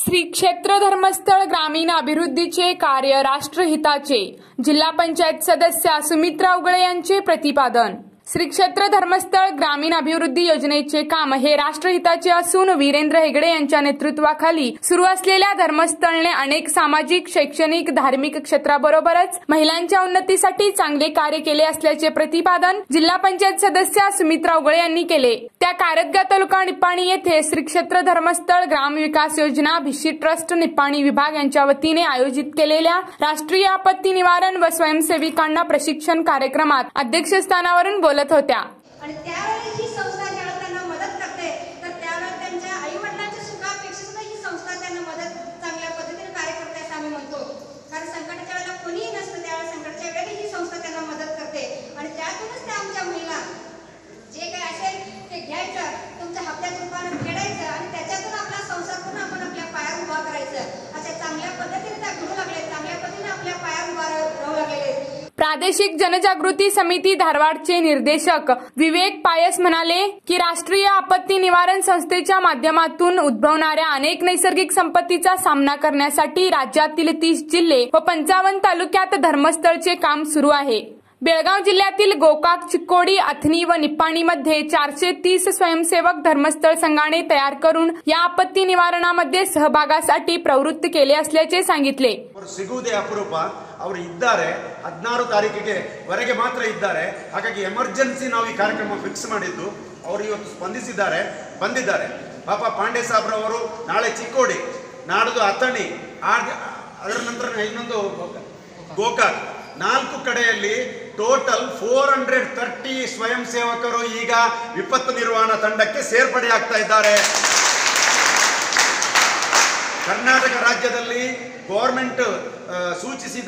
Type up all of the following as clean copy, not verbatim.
श्री क्षेत्र धर्मस्थळ ग्रामीण अभिवृद्धीचे कार्य राष्ट्रहिताचे जिल्हा पंचायत सदस्य सुमित्रा उगळे यांचे प्रतिपादन। श्री क्षेत्र धर्मस्थळ ग्रामीण अभिवृद्धी योजनेचे काम हे राष्ट्रहिताचे असून वीरेंद्र हेगडे यांच्या नेतृत्वाखाली सुरू असलेल्या धर्मस्थळने अनेक सामाजिक, शैक्षणिक, धार्मिक क्षेत्राबरोबरच महिलांच्या उन्नतीसाठी चांगले कार्य केले असल्याचे प्रतिपादन जिल्हा पंचायत सदस्य सुमित्रा उगळे यांनी केले। त्या कारदगा तालुका निप्पाणी येथे श्री क्षेत्र धर्मस्थळ ग्राम विकास योजना भिशी ट्रस्ट निप्पाणी विभाग यांच्या वतीने आयोजित केलेल्या राष्ट्रीय आपत्ती निवारण व स्वयंसेविकांना प्रशिक्षण कार्यक्रमात अध्यक्षस्थानावरून बोलत होत्या। आणि त्यावेळी ही संस्था ज्यावेळी त्यांना मदत करते तर त्यावेळी त्यांच्या आई-वडिलांच्या सुखापेक्षा सुद्धा ही संस्था त्यांना मदत चांगल्या पद्धतीने कार्य करते असं आम्ही म्हणतो। कारण संकटाच्या वेळेला कोणीही नसतं, त्यावेळी संकटाच्या वेळी ही संस्था त्यांना मदत करते आणि त्यातूनच त्या आमच्या महिला जे काही असेल ते घ्यायचं, तुमच्या हप्त्याच्या रूपाने फेडायचं आणि त्याच्यातून आपला संसार पुन्हा आपण आपल्या पायावर उभा करायचं अशा चांगल्या पद्धतीने त्या घडू लागले, चांगल्या पद्धतीने आपल्या पायावर उभा राहू लागलेले। प्रादेशिक जनजागृती समिती धारवाडचे निर्देशक विवेक पायस म्हणाले की राष्ट्रीय आपत्ती निवारण संस्थेच्या माध्यमातून उद्भवणाऱ्या अनेक नैसर्गिक संपत्तीचा सामना करण्यासाठी राज्यातील 30 जिल्हे व 55 तालुक्यात धर्मस्थळचे काम सुरू आहे। बेळगाव जिल्ह्यातील गोकाक, चिक्कोडी, अथनी व निप्पाणीमध्ये 430 स्वयंसेवक धर्मस्थळ संघाने तयार करून या आपत्ती निवारणामध्ये सहभागासाठी प्रवृत्त केले असल्याचे सांगितले। ಸಿಗುವುದೇ ಅಪರೂಪ ಅವರು ಇದ್ದಾರೆ 16 ತಾರೀಕಿಗೆ ವರೆಗೆ ಮಾತ್ರ ಇದ್ದಾರೆ। ಹಾಗಾಗಿ ಎಮರ್ಜೆನ್ಸಿ ನಾವು ಈ ಕಾರ್ಯಕ್ರಮ ಫಿಕ್ಸ್ ಮಾಡಿದ್ದು ಅವರು ಇವತ್ತು ಸ್ಪಂದಿಸಿದ್ದಾರೆ, ಬಂದಿದ್ದಾರೆ। ಪಾಪ ಪಾಂಡೆ ಸಾಬ್ರವರು ನಾಳೆ ಚಿಕ್ಕೋಡಿ, ನಾಡಿದ್ದು ಅಥಣಿ, ಅದರ ನಂತರ ಇನ್ನೊಂದು ಗೋಕಾಕ್, 4 ಕಡೆಯಲ್ಲಿ ಟೋಟಲ್ 430 ಸ್ವಯಂ ಸೇವಕರು ಈಗ ವಿಪತ್ತು ನಿರ್ವಹಣಾ ತಂಡಕ್ಕೆ ಸೇರ್ಪಡೆಯಾಗ್ತಾ ಇದ್ದಾರೆ। ಕರ್ನಾಟಕ ರಾಜ್ಯದಲ್ಲಿ ಗವರ್ನಮೆಂಟ್ ಸೂಚಿಸಿದ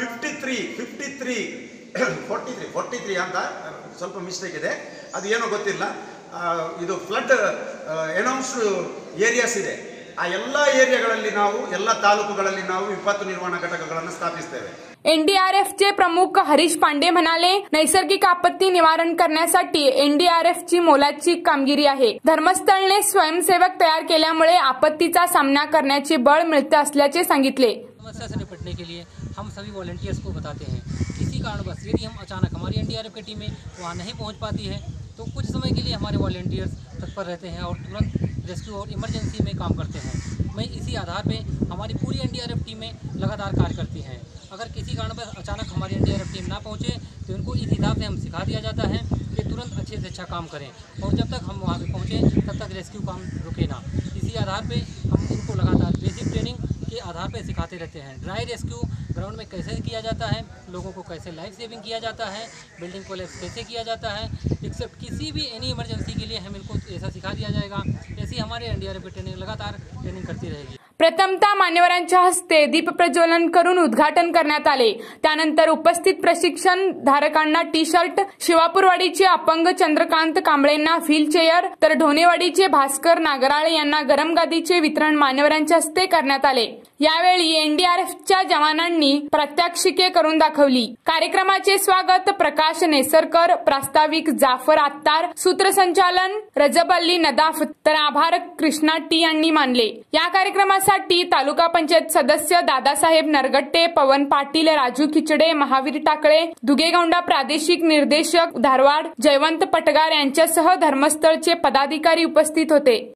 43 ಅಂತ ಸ್ವಲ್ಪ ಮಿಸ್ಟೇಕ್ ಇದೆ, ಅದು ಏನೋ ಗೊತ್ತಿಲ್ಲ। ಇದು ಫ್ಲಡ್ ಅನೌನ್ಸ್ಡ್ ಏರಿಯಾಸ್ ಇದೆ, ಆ ಎಲ್ಲ ಏರಿಯಾಗಳಲ್ಲಿ ನಾವು ಎಲ್ಲ ತಾಲೂಕುಗಳಲ್ಲಿ ನಾವು ವಿಪತ್ತು ನಿರ್ವಹಣಾ ಘಟಕಗಳನ್ನು ಸ್ಥಾಪಿಸುತ್ತೇವೆ। एनडीआरएफचे प्रमुख हरीश पांडे म्हणाले, नैसर्गिक आपत्ती निवारण करण्यासाठी एनडीआरएफची मोलाची कामगिरी आहे। धर्मस्थळने स्वयंसेवक तयार केल्यामुळे आपत्तीचा सामना करण्याचे बळ मिळते असल्याचे सांगितले। समस्या से निपटने के लिए हम सभी वॉलंटियर्स को बताते हैं, किसी कारणवश यदि हम अचानक हमारी एनडीआरएफ की टीमें वहाँ नहीं पहुँच पाती है तो कुछ समय के लिए हमारे वॉलंटियर्स तत्पर रहते हैं और तुरंत रेस्क्यू और इमरजेंसी में काम करते हैं। मैं इसी आधार पे हमारी पूरी एनडीआरएफ टीमें लगातार कार्य करती हैं। अगर किसी कारण पर अचानक हमारी एनडीआरएफ टीम ना पहुँचे तो इनको इस हिसाब से हम सिखा दिया जाता है कि तुरंत अच्छे से अच्छा काम करें और जब तक हम वहाँ पे पहुँचे तब तक रेस्क्यू काम रुके ना। इसी आधार पे हम इनको लगातार बेसिक ट्रेनिंग के आधार पे सिखाते रहते हैं। ड्राई रेस्क्यू ग्राउंड में कैसे किया जाता है, लोगों को कैसे लाइफ सेविंग किया जाता है, बिल्डिंग कोलैप्स कैसे किया जाता है, एक्सेप्ट किसी भी एनी इमरजेंसी के लिए हम इनको ऐसा सिखा दिया जाएगा। ऐसी हमारे एनडीआरएफ की ट्रेनिंग लगातार ट्रेनिंग करती रहेगी। प्रथमतः मान्यवरांच्या हस्ते दीप प्रज्वलन करून उद्घाटन करण्यात आले। त्यानंतर उपस्थित प्रशिक्षण धारकांना टी शर्ट, शिवापूरवाडीचे अपंग चंद्रकांत कांबळेंना व्हीलचेअर तर ढोणेवाडीचे भास्कर नागराळे यांना गरम गादीचे वितरण मान्यवरांच्या हस्ते करण्यात आले। यावेळी एनडीआरएफच्या जवानांनी प्रात्यक्षिके करून दाखवली। कार्यक्रमाचे स्वागत प्रकाश नेसरकर, प्रास्ताविक जाफर आत्तार, सूत्रसंचालन रजब अली नदाफ तर आभार कृष्णा टी यांनी मानले। या कार्यक्रमासाठी तालुका पंचायत सदस्य दादासाहेब नरगट्टे, पवन पाटील, राजू खिचडे, महावीर टाकळे, दुगेगौंडा प्रादेशिक निर्देशक धारवाड जयवंत पटगार यांच्यासह धर्मस्थळचे पदाधिकारी उपस्थित होते।